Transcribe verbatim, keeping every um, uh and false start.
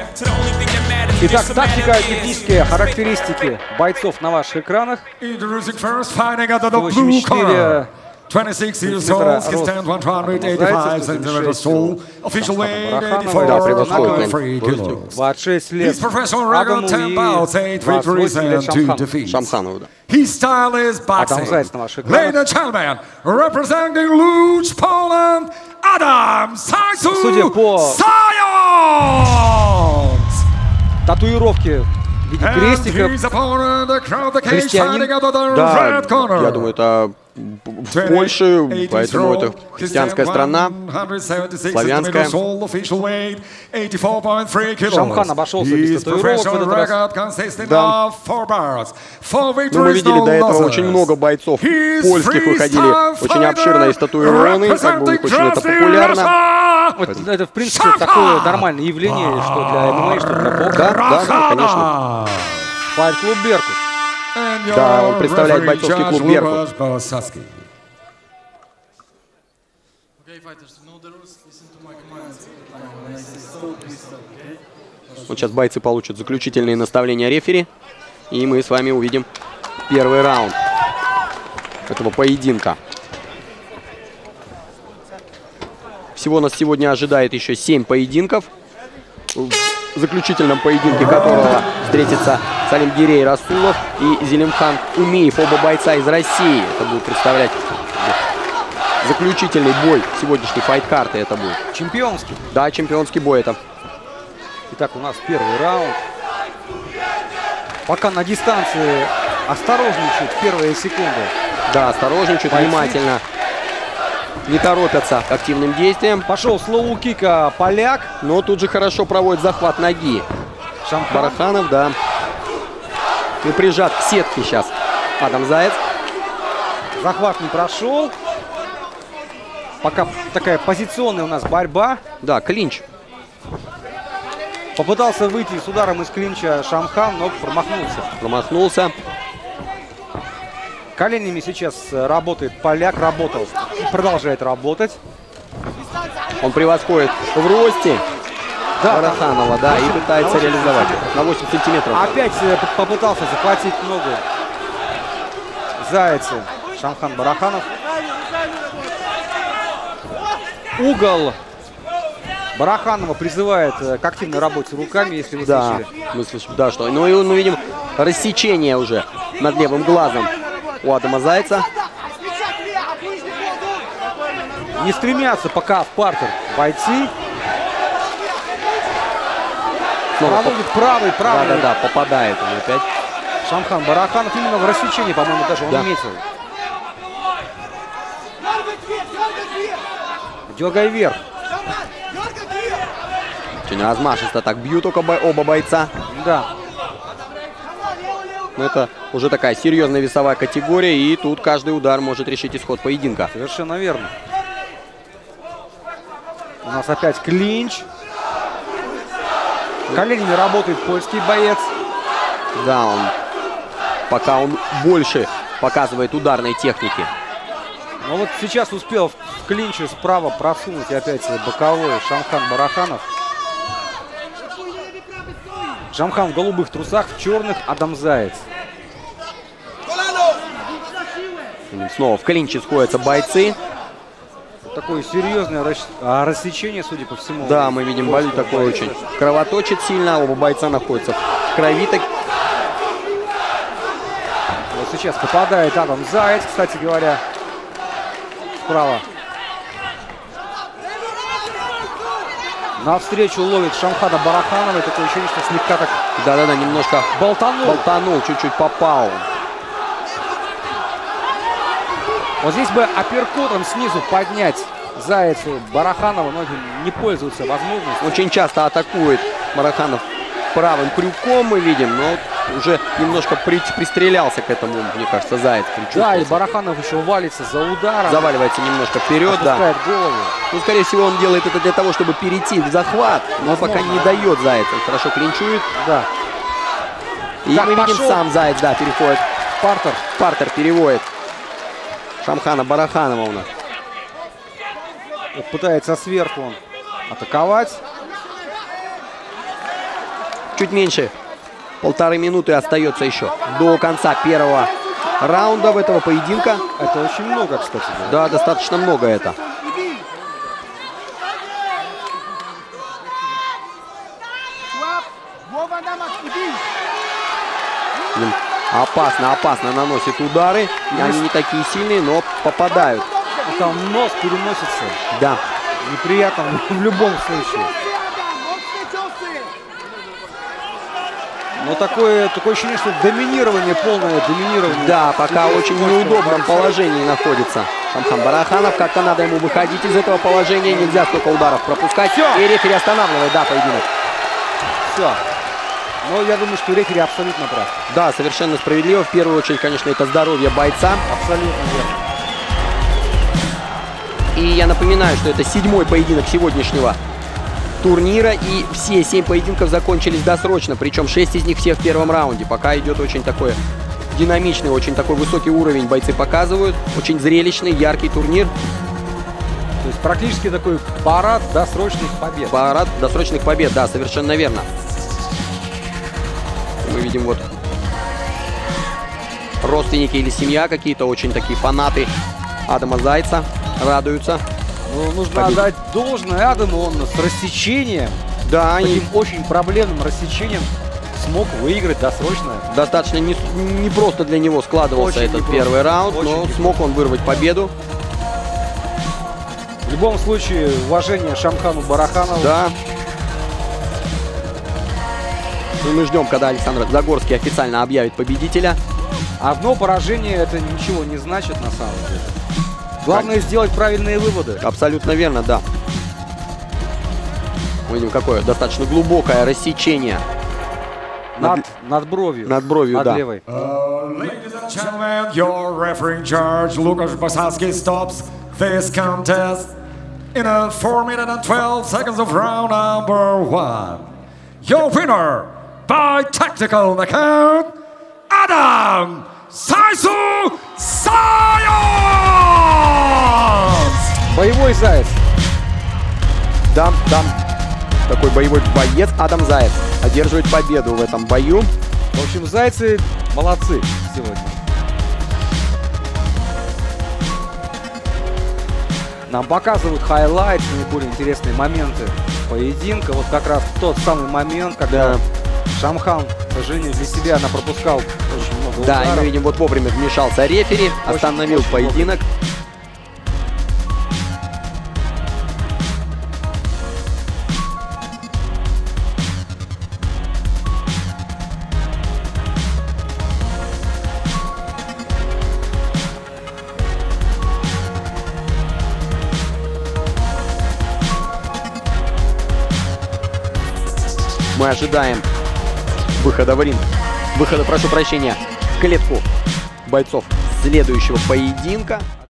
Итак, тактика и технические характеристики бойцов на ваших экранах. восемьдесят четыре twenty-six years old, he stands one hundred eighty-five centimeters tall, official weight eighty-four point three kilos. His professional record ten bouts, eight victories and two defeats. His style is boxing. Ladies and gentlemen, representing Łódź, Poland, Adam Zajców Zając! Татуировки в виде крестиков. Христианин. Да, я думаю, это в Польше, поэтому это христианская страна, славянская. Шамхан обошелся без татуировок в этот раз. Да. Ну, мы видели до этого очень много бойцов польских выходили, очень обширно из татуированы, как бы у них очень это популярно. Вот, это, в принципе, такое нормальное явление, что для эм эм а, что для бокса. Да, да, да, конечно. Файт-клуб «Беркут». Да, он представляет бойцовский клуб «Беркут». Вот сейчас бойцы получат заключительные наставления рефери, и мы с вами увидим первый раунд этого поединка. Всего нас сегодня ожидает еще семь поединков, в заключительном поединке которого встретится Салимгирей Расулов и Зелимхан Умеев, оба бойца из России. Это будет представлять заключительный бой сегодняшней файт-карты. Это будет чемпионский. Да, чемпионский бой это. Итак, у нас первый раунд. Пока на дистанции осторожничают первые секунды. Да, осторожничают, бойцы внимательно. Не торопятся к активным действиям. Пошел с лоу-кика поляк. Но тут же хорошо проводит захват ноги. Шамхан. Бараханов, да. И прижат к сетке сейчас Адам Заяц. Захват не прошел. Пока такая позиционная у нас борьба. Да, клинч. Попытался выйти с ударом из клинча Шамхан, но промахнулся. Промахнулся. Коленями сейчас работает поляк, работал и продолжает работать. Он превосходит в росте да, Бараханова, да, и пытается реализовать на восемь сантиметров. Опять попытался захватить ногу Зайца Шамхан Бараханов. Угол Бараханова призывает к активной работе руками, если вы да, слышали. Мы слышим, да, что. Ну и мы видим рассечение уже над левым глазом у Адама Зайца. Не стремятся пока в партер бойцы. Проводит правый, правый. Да, да, да, попадает он опять. Шамхан Бараханов именно в рассечении, по-моему, даже он да. метил. Дергай вверх. Очень размашисто так бьют оба бойца. Да. Но это уже такая серьезная весовая категория, и тут каждый удар может решить исход поединка. Совершенно верно. У нас опять клинч. Коленями работает польский боец. Да, он пока он больше показывает ударной техники. Но вот сейчас успел в клинче справа просунуть опять боковой Шамхан Бараханов. Шамхан в голубых трусах, в черных Адам Заяц. Снова в клинче сходятся бойцы. Такое серьезное рассечение, судя по всему. Да, мы видим, болит такой очень. Кровоточит сильно, оба бойца находятся в крови. Так... Вот сейчас попадает Адам Заяц, кстати говоря, справа. Навстречу ловит Шамхана Бараханова. И такое ощущение, что слегка так... Да-да-да, немножко болтанул. Болтанул, чуть-чуть попал. Вот здесь бы апперкотом снизу поднять Зайцу Бараханова, но не пользуется возможностью. Очень часто атакует Бараханов правым крюком, мы видим, но уже немножко при, пристрелялся к этому, мне кажется, Заяц. Да, и Бараханов еще валится за ударом. Заваливается немножко вперед, да. Голову. Ну, скорее всего, он делает это для того, чтобы перейти в захват, но возможно, пока не дает Заяц. Он хорошо клинчует. Да. И так, мы пошел. видим, сам Заяц, да, переходит. Партер. Партер переводит Шамхана Бараханова у нас. Вот пытается сверху он атаковать. чуть меньше. Полторы минуты остается еще до конца первого раунда в этого поединка. Это очень много, кстати. Да, достаточно много это. Опасно, опасно наносит удары. Они не такие сильные, но попадают. Там нос переносится. Да. Неприятно в любом случае. Но такое, такое ощущение, что доминирование, полное доминирование. Да, пока в очень неудобном положении находится Шамхан Бараханов. Как-то надо ему выходить из этого положения. Нельзя столько ударов пропускать. Все. И рефери останавливает, да, поединок. Все. Но я думаю, что рефери абсолютно прав. Да, совершенно справедливо. В первую очередь, конечно, это здоровье бойца. Абсолютно верно. И я напоминаю, что это седьмой поединок сегодняшнего турнира. И все семь поединков закончились досрочно. Причем шесть из них все в первом раунде. Пока идет очень такой динамичный, очень такой высокий уровень бойцы показывают. Очень зрелищный, яркий турнир. То есть практически такой парад досрочных побед. Парад досрочных побед, да, совершенно верно. Мы видим вот родственники или семья какие-то, очень такие фанаты Адама Зайца радуются. Ну, нужно победе. Отдать должное Адаму, он с рассечением, да, таким они... очень проблемным рассечением смог выиграть досрочно. Достаточно не, не просто для него складывался очень этот первый раунд, очень но непросто. Смог он вырвать победу. В любом случае, уважение Шамхану Бараханову. Да. И мы ждем, когда Александр Загорский официально объявит победителя. Одно поражение это ничего не значит на самом деле. Главное как? Сделать правильные выводы. Абсолютно верно, да. Мы видим, какое достаточно глубокое рассечение. Над, над, над бровью. Над бровью, над да. Левой. Uh, ladies and gentlemen, your referee judge Lukasz Basalski stops this contest in a four minutes and twelve seconds of round number one. Your winner by tactical knockout, Adam Zaysu Zayas! Боевой заяц. Да, да. Такой боевой боец Адам Заяц одерживает победу в этом бою. В общем, зайцы молодцы сегодня. Нам показывают хайлайт, наиболее интересные моменты поединка. Вот как раз тот самый момент, когда да. Шамхан, к сожалению, для себя она пропускал очень много да, ударов. Да, и мы видим, вот вовремя вмешался рефери, очень, остановил очень поединок. Вовремя. Мы ожидаем выхода в ринг, выхода, прошу прощения, в клетку бойцов следующего поединка.